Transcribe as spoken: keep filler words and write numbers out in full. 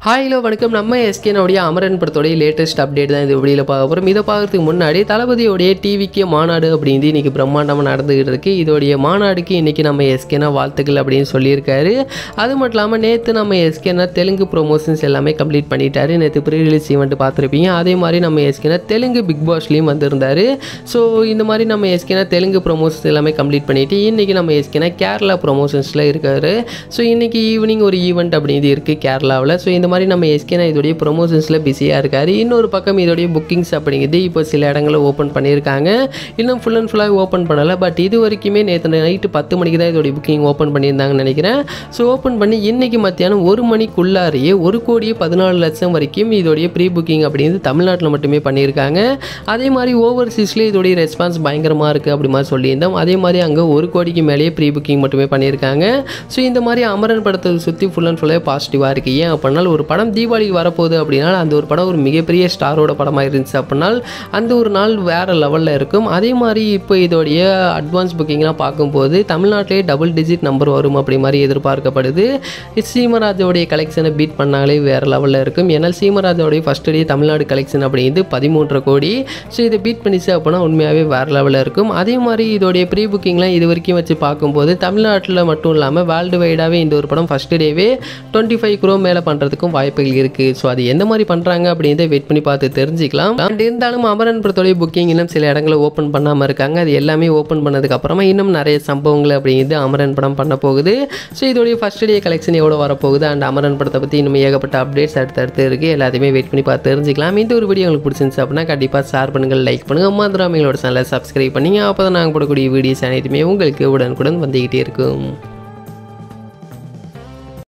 Hi hello வணக்கம். நம்ம எஸ்கேனோடைய அமரன் படத்தோடைய லேட்டஸ்ட் அப்டேட் தான் இது வெளியில் பார்க்க போகிறோம். இதை பார்க்கறதுக்கு முன்னாடி தளபதியோடைய டிவிக்கு மாநாடு அப்படின்னு இன்றைக்கி பிரம்மாண்டமாக நடந்துகிட்டு இருக்குது. இதோடைய மாநாடுக்கு இன்றைக்கி நம்ம எஸ்கேனா வாழ்த்துக்கள் அப்படின்னு சொல்லியிருக்காரு. அது மட்டும் இல்லாமல் நேற்று நம்ம எஸ்கேனா தெலுங்கு ப்ரொமோஷன்ஸ் எல்லாமே கம்ப்ளீட் பண்ணிட்டாரு. நேற்று ப்ரீ ரிலீஸ் ஈவெண்ட் பார்த்துருப்பீங்க. அதே மாதிரி நம்ம எஸ்கேனா தெலுங்கு பிக் பாஸ்லேயும் வந்திருந்தார். ஸோ இந்த மாதிரி நம்ம எஸ்கேனா தெலுங்கு ப்ரொமோஷன்ஸ் எல்லாமே கம்ப்ளீட் பண்ணிவிட்டு இன்றைக்கி நம்ம எஸ்கேனா கேரளா ப்ரொமோஷன்ஸில் இருக்கார். ஸோ இன்றைக்கி ஈவினிங் ஒரு ஈவெண்ட் அப்படின்னு இருக்குது கேரளாவில். ஸோ இந்த மாதிரி நம்ம எஸ்கேனா இதோடைய ப்ரொமோஷன்ஸில் பிஸியாக இருக்காரு. இன்னொரு பக்கம் இதோடைய புக்கிங்ஸ் அப்படிங்கிறது இப்போ சில இடங்களில் ஓப்பன் பண்ணியிருக்காங்க. இன்னும் ஃபுல் அண்ட் ஃபுல்லாக ஓப்பன் பண்ணலை. பட் இது வரைக்குமே நேற்று நைட்டு பத்து மணிக்கு தான் இதோடைய புக்கிங் ஓப்பன் பண்ணியிருந்தாங்கன்னு நினைக்கிறேன். ஸோ ஓப்பன் பண்ணி இன்றைக்கி மத்தியானம் ஒரு மணிக்குள்ளாரையே ஒரு கோடியே பதினாலு லட்சம் வரைக்கும் இதோடைய ப்ரீ புக்கிங் அப்படிங்கிறது தமிழ்நாட்டில் மட்டுமே பண்ணியிருக்காங்க. அதே மாதிரி ஓவர்சீஸ்லேயே இதோடைய ரெஸ்பான்ஸ் பயங்கரமாக இருக்குது அப்படி மாதிரி சொல்லியிருந்தோம். அதே மாதிரி அங்கே ஒரு கோடிக்கு மேலேயே ப்ரீ புக்கிங் மட்டுமே பண்ணியிருக்காங்க. ஸோ இந்த மாதிரி அமரன் படத்தை சுற்றி ஃபுல் அண்ட் ஃபுல்லாக பாசிட்டிவாக இருக்குது. ஏன் அப்படின்னா ஒரு படம் தீபாவளிக்கு வரப்போகுது அப்படின்னா அந்த ஒரு படம் ஒரு மிகப்பெரிய ஸ்டாரோட படமாக இருந்துச்சு அப்படின்னா அந்த ஒரு நாள் வேறு லெவலில் இருக்கும். அதே மாதிரி இப்போ இதோடைய அட்வான்ஸ் புக்கிங்லாம் பார்க்கும்போது தமிழ்நாட்டிலே டபுள் டிஜிட் நம்பர் வரும் அப்படி மாதிரி எதிர்பார்க்கப்படுது. சீமராஜோடைய கலெக்ஷனை பீட் பண்ணாலே வேறு லெவலில் இருக்கும். ஏன்னா சீமராஜோடைய ஃபஸ்ட் டே தமிழ்நாடு கலெக்ஷன் அப்படிங்கிறது பதிமூன்றரை கோடி. ஸோ இதை பீட் பண்ணிச்சு அப்படின்னா உண்மையாகவே வேறு லெவலில் இருக்கும். அதே மாதிரி இதோடைய ப்ரீ புக்கிங்லாம் இது வரைக்கும் வச்சு பார்க்கும்போது தமிழ்நாட்டில் மட்டும் இல்லாமல் வேர்ல்டு வைடாகவே இந்த ஒரு படம் ஃபஸ்ட் டேவே டுவெண்ட்டி ஃபைவ் க்ரோ மேலே பண்ணுறதுக்கும் வாய்ப்புகள் இருக்குது. ஸோ அது எந்த மாதிரி பண்ணுறாங்க அப்படின்றத வெயிட் பண்ணி பார்த்து தெரிஞ்சுக்கலாம். அண்ட் இருந்தாலும் அமரன் படத்தோடைய புக்கிங் இன்னும் சில இடங்களில் ஓப்பன் பண்ணாமல் இருக்காங்க. அது எல்லாமே ஓப்பன் பண்ணதுக்கப்புறமா இன்னும் நிறைய சம்பவங்கள் அப்படிங்கிறது அமரன் படம் பண்ண போகுது. ஸோ இதோடைய ஃபஸ்ட் டே கலெக்ஷன் எவ்வளோ வரப்போகுது அண்ட் அமரன் படத்தை பற்றி இன்னும் ஏகப்பட்ட அப்டேட்ஸ் அடுத்தடுத்து இருக்குது. எல்லாத்தையுமே வெயிட் பண்ணி பார்த்து தெரிஞ்சுக்கலாம். இந்த ஒரு வீடியோ உங்களுக்கு பிடிச்சிருந்துச்சு அப்படின்னா கண்டிப்பாக ஷேர் பண்ணுங்கள், லைக் பண்ணுங்கள், மதுராமிகளோட சேனலை சப்ஸ்கிரைப் பண்ணிங்க. அப்போ தான் நாங்கள் போடக்கூடிய வீடியோஸ் அனைத்துமே உங்களுக்கு உடனுக்குடன் வந்துக்கிட்டே இருக்கும்.